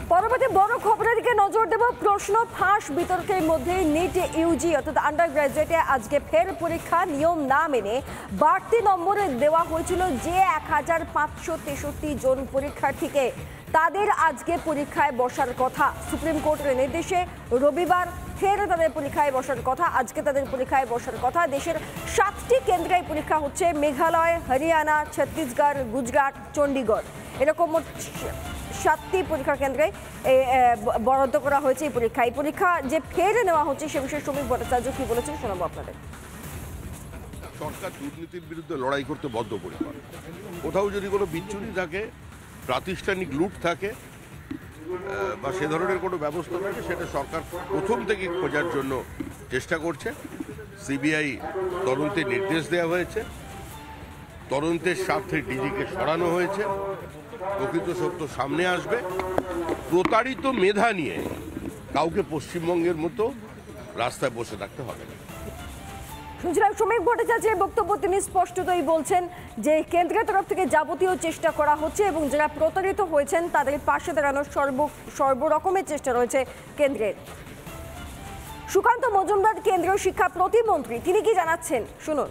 পরবর্তী বড় খবরের দিকে নজর দেব। প্রশ্ন ফাঁস বিতর্কের মধ্যে নিট ইউজি অর্থাৎ আন্ডার গ্রাজুয়েটে আজকে ফের পরীক্ষা নিয়ম না মেনে বাড়তি নম্বরে দেওয়া হয়েছিল যে 1563 জন পরীক্ষার্থীকে, তাদের আজকে পরীক্ষায় বসার কথা। সুপ্রিম কোর্টের নির্দেশে রবিবার ফের তাদের পরীক্ষায় বসার কথা। আজকে তাদের পরীক্ষায় বসার কথা। দেশের 7টি কেন্দ্রে পরীক্ষা হচ্ছে, মেঘালয়, হরিয়ানা, ছত্তিশগড়, গুজরাট, চণ্ডীগড়, এরকম 7টি পরীক্ষা কেন্দ্রে বরাদ্দ করা হয়েছে এই পরীক্ষা। এই পরীক্ষা যে ফের নেওয়া হচ্ছে সে বিষয়ে শ্রমিক ভট্টাচার্য কি বলেছেন শোনাবো আপনাদের। সরকার দুর্নীতির বিরুদ্ধে লড়াই করতে বদ্ধপরিকর। কোথাও যদি কোনো বিচ্যুতি থাকে, প্রাতিষ্ঠানিক লুট থাকে বা সে ধরনের কোনো ব্যবস্থা থাকে, সেটা সরকার প্রথম থেকে খোঁজার জন্য চেষ্টা করছে। সিবিআই তদন্তের নির্দেশ দেওয়া হয়েছে, তদন্তের স্বার্থে ডিজিকে সরানো হয়েছে। প্রকৃত সত্য সামনে আসবে। প্রতারিত মেধা নিয়ে কাউকে পশ্চিমবঙ্গের মতো রাস্তায় বসে থাকতে হবে না। শুনছিলাম শ্রমিক ভট্টাচার্যের বক্তব্য। তিনি স্পষ্টতই বলছেন যে কেন্দ্রের তরফ থেকে যাবতীয় চেষ্টা করা হচ্ছে এবং যারা প্রতারিত হয়েছেন তাদের পাশে দাঁড়ানোর সর্বরকমের চেষ্টা রয়েছে কেন্দ্রের। সুকান্ত মজুমদার কেন্দ্রীয় শিক্ষা প্রতিমন্ত্রী, তিনি কি জানাচ্ছেন শুনুন।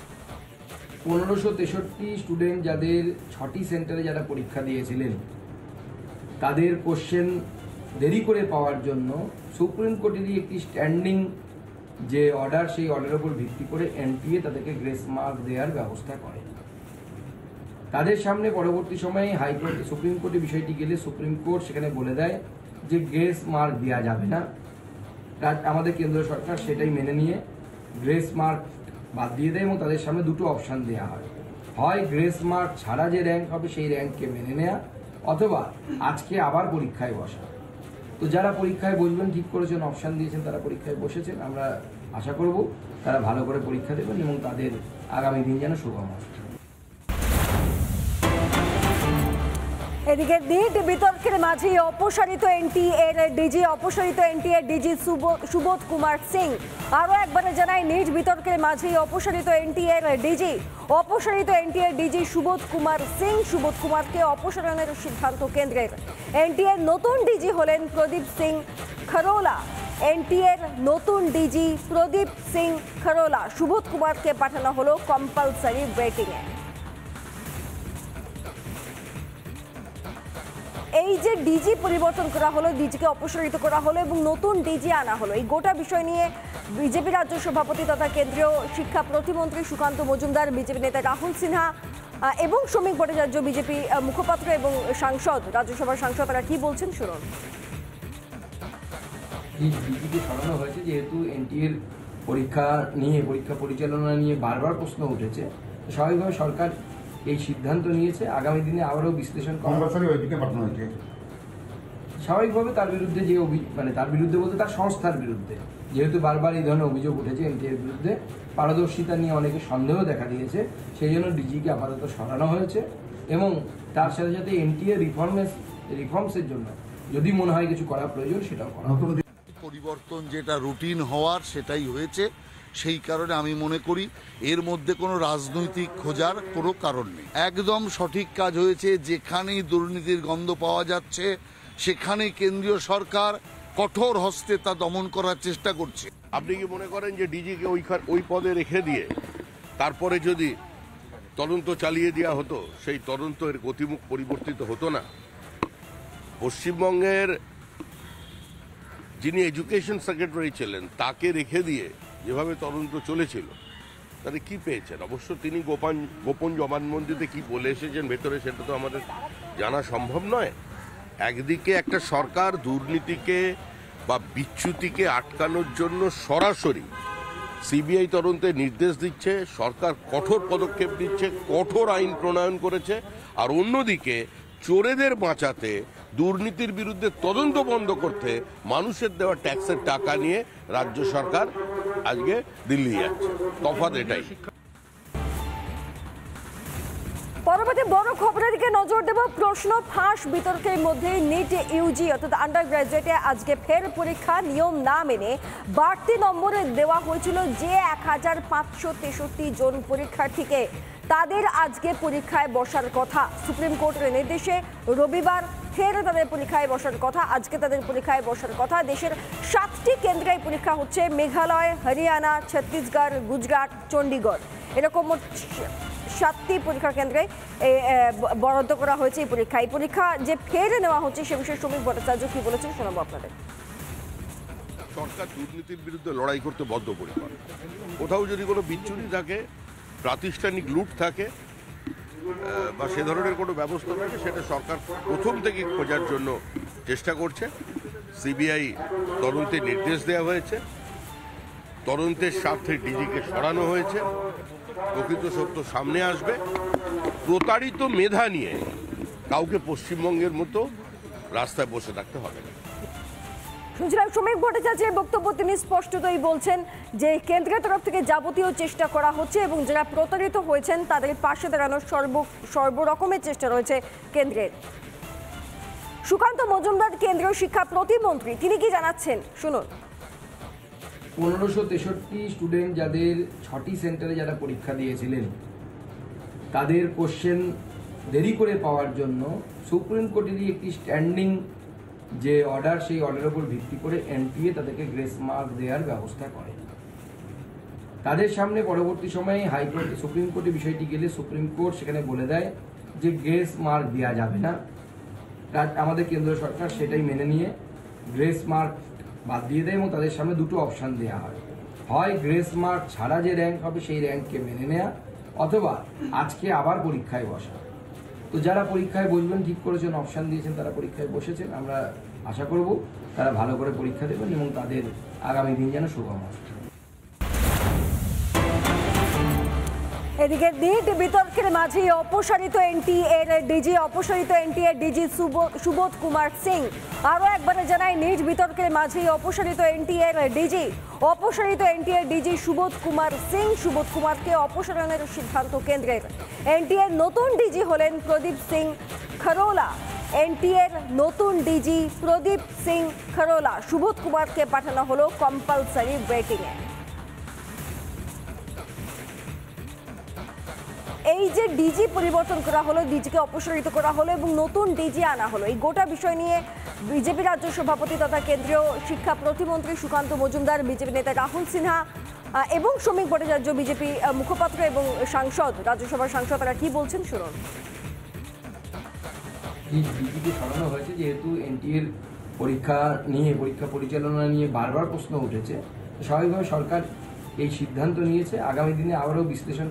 1563 স্টুডেন্ট যাদের 6টি সেন্টারে যারা পরীক্ষা দিয়েছিলেন তাদের কোশ্চেন দেরি করে পাওয়ার জন্য সুপ্রিম কোর্টেরই একটি স্ট্যান্ডিং যে অর্ডার, সেই অর্ডারের উপর ভিত্তি করে এনটিএ তাদেরকে গ্রেস মার্ক দেওয়ার ব্যবস্থা করে। তাদের সামনে পরবর্তী সময়ে হাইকোর্ট, সুপ্রিম কোর্টে বিষয়টি গেলে সুপ্রিম কোর্ট সেখানে বলে দেয় যে গ্রেস মার্ক দেওয়া যাবে না। আমাদের কেন্দ্র সরকার সেটাই মেনে নিয়ে গ্রেস মার্ক বাদ দিয়ে দেয় এবং তাদের সামনে দুটো অপশান দেওয়া হয়। হয় গ্রেস মার্ক ছাড়া যে র্যাঙ্ক হবে সেই র্যাঙ্ককে মেনে নেওয়া, অথবা আজকে আবার পরীক্ষায় বসা। তো যারা পরীক্ষায় বসবেন ঠিক করেছেন, অপশান দিয়েছেন, তারা পরীক্ষায় বসেছেন। আমরা আশা করব তারা ভালো করে পরীক্ষা দেবেন এবং তাদের আগামী দিন যেন সুগম হয়। এদিকে নিট বিতর্কের মাঝে অপসারিত এনটিএর ডিজি সুবোধ কুমার সিং আরও একবারে জানায়, নিট বিতর্কের মাঝে অপসারিত এনটিএর ডিজি সুবোধ কুমার সিং, সুবোধ কুমারকে অপসারণের সিদ্ধান্ত কেন্দ্রের। এনটিএর নতুন ডিজি হলেন প্রদীপ সিং খরোলা। সুবোধ কুমারকে পাঠানো হলো কম্পালসারি ওয়েটিংয়ে। এই যে ডিজি পরিবর্তন করা হলো, ডিজিকে অপসারিত করা হলো এবং নতুন ডিজি আনা হলো, এই গোটা বিষয় নিয়ে বিজেপি রাজ্য সভাপতি তথা কেন্দ্রীয় শিক্ষা প্রতিমন্ত্রী সুকান্ত মজুমদার, বিজেপি নেতা রাহুল সিনহা এবং শ্রমিক ভট্টাচার্য বিজেপি মুখপাত্র এবং সাংসদ, রাজ্যসভার সাংসদ, তারা কি বলছেন শুনুন। ডিজিকে সরানো হয়েছে যেহেতু এনটিএর পরীক্ষা পরিচালনা নিয়ে বারবার প্রশ্ন উঠেছে। স্বাভাবিকভাবে সরকার এই সিদ্ধান্ত নিয়েছে। আগামী দিনে আবারও বিশ্লেষণ স্বাভাবিকভাবে তার বিরুদ্ধে যে তার বিরুদ্ধে বলতে তার সংস্থার বিরুদ্ধে, যেহেতু বারবার এই ধরনের অভিযোগ উঠেছে এনটিএর বিরুদ্ধে, পারদর্শিতা নিয়ে অনেকে সন্দেহ দেখা দিয়েছে, সেই জন্য ডিজিকে আপাতত সরানো হয়েছে এবং তার সাথে সাথে এনটিএ রিফর্মসের জন্য যদি মনে হয় কিছু করা প্রয়োজন সেটাও করা। পরিবর্তন যেটা রুটিন হওয়ার সেটাই হয়েছে। সেই কারণে আমি মনে করি এর মধ্যে কোনো রাজনৈতিক খোঁজার কোনো কারণ নেই। একদম সঠিক কাজ হয়েছে। যেখানেই দুর্নীতির গন্ধ পাওয়া যাচ্ছে সেখানেই কেন্দ্রীয় সরকার কঠোর হস্তে তা দমন করার চেষ্টা করছে। আপনি কি মনে করেন যে ডিজিকে ওই পদে রেখে দিয়ে তারপরে যদি তদন্ত চালিয়ে দেওয়া হতো, সেই তদন্তের গতিমুখ পরিবর্তিত হতো না? পশ্চিমবঙ্গের যিনি এডুকেশন সেক্রেটারি ছিলেন তাকে রেখে দিয়ে যেভাবে তদন্ত চলেছিল তাতে কি পেয়েছেন? অবশ্য তিনি গোপন জবানবন্দিতে কি বলে এসেছেন ভেতরে সেটা তো আমাদের জানা সম্ভব নয়। একদিকে একটা সরকার দুর্নীতিকে বা বিচ্যুতিকে আটকানোর জন্য সরাসরি সিবিআই তদন্তের নির্দেশ দিচ্ছে, সরকার কঠোর পদক্ষেপ নিচ্ছে, কঠোর আইন প্রণয়ন করেছে, আর অন্যদিকে চোরেদের বাঁচাতে, দুর্নীতির বিরুদ্ধে তদন্ত বন্ধ করতে মানুষের দেওয়া ট্যাক্সের টাকা নিয়ে রাজ্য সরকার আজকে দিল্লি যাচ্ছে। তফাৎ এটাই। পরবর্তী বড় খবরের দিকে নজর দেব। প্রশ্ন ফাঁস বিতর্কের মধ্যে নিট ইউজি অর্থাৎ আন্ডার গ্রাজুয়েটে আজকে ফের পরীক্ষা নিয়ম না মেনে বাড়তি নম্বরে দেওয়া হয়েছিল যে 1563 জন পরীক্ষার্থীকে, তাদের আজকে পরীক্ষায় বসার কথা। সুপ্রিম কোর্টের নির্দেশে রবিবার ফের তাদের পরীক্ষায় বসার কথা। আজকে তাদের পরীক্ষায় বসার কথা। দেশের 7টি কেন্দ্রে পরীক্ষা হচ্ছে, মেঘালয়, হরিয়ানা, ছত্তিশগড়, গুজরাট, চণ্ডীগড়, এরকম মোট 7টি পরীক্ষা কেন্দ্রে বরাদ্দ করা হয়েছে এই পরীক্ষা। এই পরীক্ষা যে ফের নেওয়া হচ্ছে সে বিষয়ে শ্রমিক ভট্টাচার্য কি বলেছেন শোনাবো আপনাদের। সরকার দুর্নীতির বিরুদ্ধে লড়াই করতে বদ্ধপরিকর। কোথাও যদি কোনো বিচ্যুতি থাকে, প্রাতিষ্ঠানিক লুট থাকে বা সে ধরনের কোনো ব্যবস্থা থাকে, সেটা সরকার প্রথম থেকে খোঁজার জন্য চেষ্টা করছে। সিবিআই তদন্তের নির্দেশ দেওয়া হয়েছে, তদন্তের স্বার্থে ডিজিকে সরানো হয়েছে। প্রকৃত সত্য সামনে আসবে। প্রতারিত মেধা নিয়ে কাউকে পশ্চিমবঙ্গের মতো রাস্তায় বসে থাকতে হবে না। শুনছিলাম শ্রমিক ভট্টাচার্যের বক্তব্য। তিনি স্পষ্টতই বলছেন যে কেন্দ্রের তরফ থেকে যাবতীয় চেষ্টা করা হচ্ছে এবং যারা প্রতারিত হয়েছেন তাদের পাশে দাঁড়ানোর সর্বরকমের চেষ্টা রয়েছে কেন্দ্রের। সুকান্ত মজুমদার কেন্দ্রীয় শিক্ষা প্রতিমন্ত্রী, তিনি কি জানাচ্ছেন শুনুন। 1563 স্টুডেন্ট যাদের 6টি সেন্টারে যারা পরীক্ষা দিয়েছিলেন তাদের কোশ্চেন দেরি করে পাওয়ার জন্য সুপ্রিম কোর্টেরই একটি স্ট্যান্ডিং যে অর্ডার, সেই অর্ডারের উপর ভিত্তি করে এনটিএ তাদেরকে গ্রেস মার্ক দেওয়ার ব্যবস্থা করে। তাদের সামনে পরবর্তী সময়ে হাইকোর্টে, সুপ্রিম কোর্টে বিষয়টি গেলে সুপ্রিম কোর্ট সেখানে বলে দেয় যে গ্রেস মার্ক দেওয়া যাবে না। আমাদের কেন্দ্র সরকার সেটাই মেনে নিয়ে গ্রেস মার্ক বাদ দিয়ে দেয় এবং তাদের সামনে দুটো অপশান দেওয়া হয়। হয় গ্রেস মার্ক ছাড়া যে র্যাঙ্ক হবে সেই র্যাঙ্ককে মেনে নেওয়া, অথবা আজকে আবার পরীক্ষায় বসা। তো যারা পরীক্ষায় বসবেন ঠিক করেছেন, অপশান দিয়েছেন, তারা পরীক্ষায় বসেছেন। আমরা আশা করব তারা ভালো করে পরীক্ষা দেবেন এবং তাদের আগামী দিন যেন সুগম হয়। এদিকে নিট বিতর্কের মাঝে অপসারিত এনটিএর ডিজি সুবোধ কুমার সিং আরও একবারে জানায়, নিট বিতর্কের মাঝে অপসারিত এনটিএর ডিজি সুবোধ কুমার সিং, সুবোধ কুমারকে অপসারণের সিদ্ধান্ত কেন্দ্রের। এনটিএর নতুন ডিজি হলেন প্রদীপ সিং খরোলা। এনটিএর নতুন ডিজি প্রদীপ সিং খরোলা। সুবোধ কুমারকে পাঠানো হলো কম্পালসারি ওয়েটিংয়ে। এই যে ডিজি পরিবর্তন করা হলো, ডিজিকে অপসারিত করা হলো এবং নতুন ডিজি আনা হলো, এই গোটা বিষয় নিয়ে বিজেপি রাজ্য সভাপতি তথা কেন্দ্রীয় শিক্ষা প্রতিমন্ত্রী সুকান্ত মজুমদার, বিজেপি নেতা রাহুল সিনহা এবং শ্রমিক ভট্টাচার্য বিজেপি মুখপাত্র এবং সাংসদ, রাজ্যসভার সাংসদ, তারা কি বলছেন শুনুন। ডিজিকে সরানো হয়েছে যেহেতু এনটিএর পরীক্ষা পরিচালনা নিয়ে বারবার প্রশ্ন উঠেছে, স্বাভাবিকভাবে সরকার এই সিদ্ধান্ত নিয়েছে। আগামী দিনে আবারও বিশ্লেষণ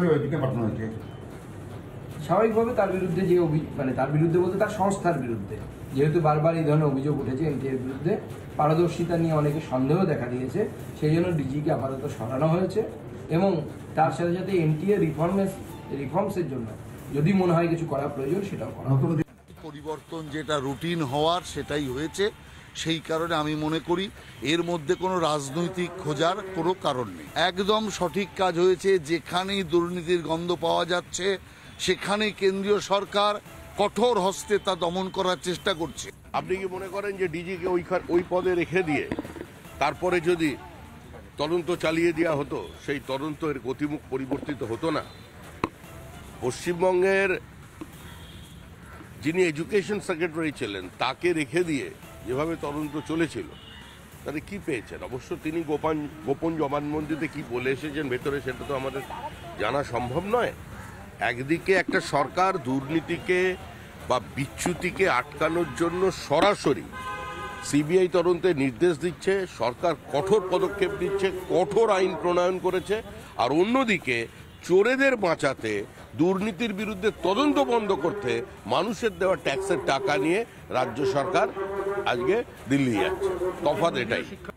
স্বাভাবিকভাবে তার বিরুদ্ধে যে তার বিরুদ্ধে বলতে তার সংস্থার বিরুদ্ধে, যেহেতু বারবার এই ধরনের অভিযোগ উঠেছে এনটিএর বিরুদ্ধে, পারদর্শিতা নিয়ে অনেকে সন্দেহ দেখা দিয়েছে, সেই জন্য ডিজিকে আপাতত সরানো হয়েছে এবং তার সাথে সাথে এনটিএর রিফর্মসের জন্য যদি মনে হয় কিছু করা প্রয়োজন সেটাও করা। পরিবর্তন যেটা রুটিন হওয়ার সেটাই হয়েছে। সেই কারণে আমি মনে করি এর মধ্যে কোনো রাজনৈতিক খোঁজার কোনো কারণ নেই। একদম সঠিক কাজ হয়েছে। যেখানেই দুর্নীতির গন্ধ পাওয়া যাচ্ছে সেখানেই কেন্দ্রীয় সরকার কঠোর হস্তে তা দমন করার চেষ্টা করছে। আপনি কি মনে করেন যে ডিজিকে ওই পদে রেখে দিয়ে তারপরে যদি তদন্ত চালিয়ে দেওয়া হতো, সেই তদন্তের গতিমুখ পরিবর্তিত হতো না? পশ্চিমবঙ্গের যিনি এডুকেশন সেক্রেটারি ছিলেন তাকে রেখে দিয়ে যেভাবে তদন্ত চলেছিল, তাহলে কি পেয়েছেন? অবশ্য তিনি গোপন জবানবন্দিতে কি বলে এসেছেন ভেতরে সেটা তো আমাদের জানা সম্ভব নয়। একদিকে একটা সরকার দুর্নীতিকে বা বিচ্যুতিকে আটকানোর জন্য সরাসরি সিবিআই তদন্তের নির্দেশ দিচ্ছে, সরকার কঠোর পদক্ষেপ নিচ্ছে, কঠোর আইন প্রণয়ন করেছে, আর অন্যদিকে চোরেদের বাঁচাতে, দুর্নীতির বিরুদ্ধে তদন্ত বন্ধ করতে মানুষের দেওয়া ট্যাক্সের টাকা নিয়ে রাজ্য সরকার আজকে দিল্লি যাচ্ছে। তফাৎ এটাই।